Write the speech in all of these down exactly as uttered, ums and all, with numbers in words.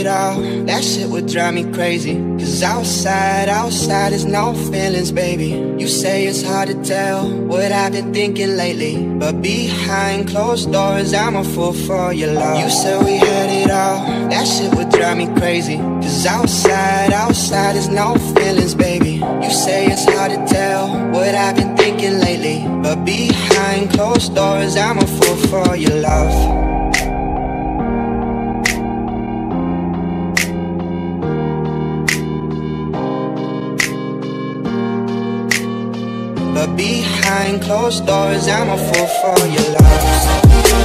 all, that shit would drive me crazy. Cause outside, outside is no feelings, baby. You say it's hard to tell what I've been thinking lately, but behind closed doors, I'm a fool for your love. You said we had it all, that shit would drive me crazy. Cause outside, outside is no feelings, baby. You say it's hard to tell what I've been thinking lately, but behind closed doors, I'm a fool for your love. But behind closed doors, I'm a fool for your love.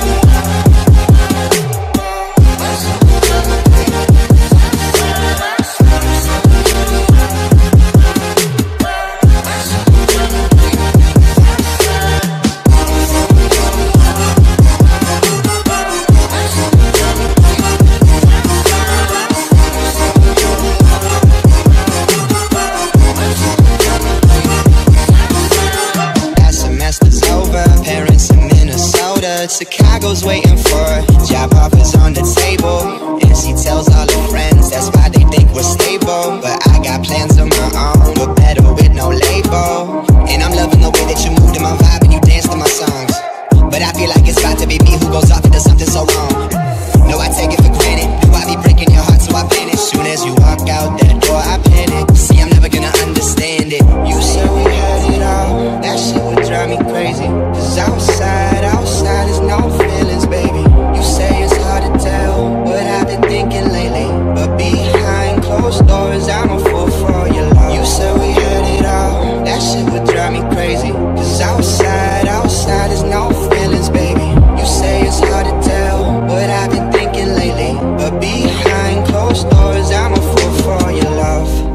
Chicago's waiting for job offers on the table, and she tells all her friends that's why they think we're stable. But I got plans of my own, but better with no label. And I'm loving the way that you move to my vibe and you dance to my songs. But I feel like it's about to be me who goes off into something so wrong. No, I take it for granted. No, I be breaking your heart, so I vanish. Soon as you walk out that door, I panic. See, I'm never gonna understand it. You said we had it all, that shit would drive me crazy. Cause outside, outside is no feelings, baby. You say it's hard to tell what I've been thinking lately, but behind closed doors, I'm a fool for your love. You said we had it all, that shit would drive me crazy. Cause outside, outside is no feelings, baby. You say it's hard to tell what I've been thinking lately, but behind closed doors, I'm a fool for your love.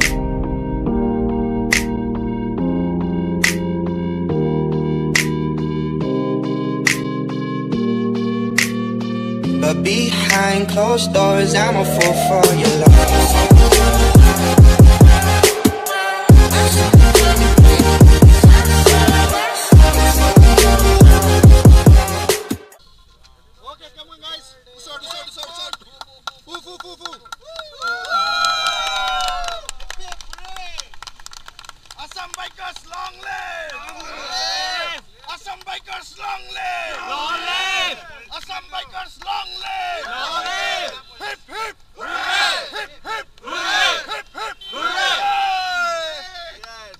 But behind closed doors, I'm a fool for your love. Okay, come on guys. Sorry, sorry, sorry, sorry. Woo, woo, woo, woo. Assam Bikers, long live! Long live! Assam Bikers, long live! Long live! Assam Bikers, long live! Long live! Hip, hip! Hooray! Hip, hip! Hooray! Hip, hip! Hooray! Yes!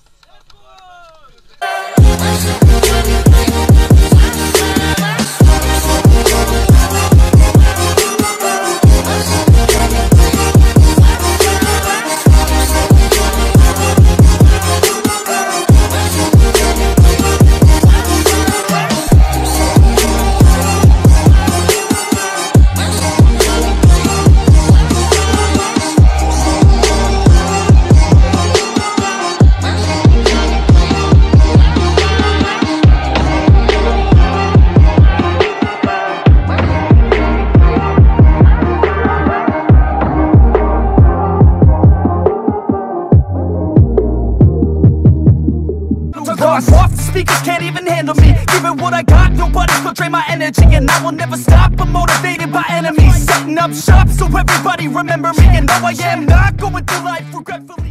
Speakers can't even handle me. Giving what I got, nobody's gonna drain my energy. And I will never stop, I'm motivated by enemies. Setting up shop so everybody remember me. And no, I am not going through life regretfully.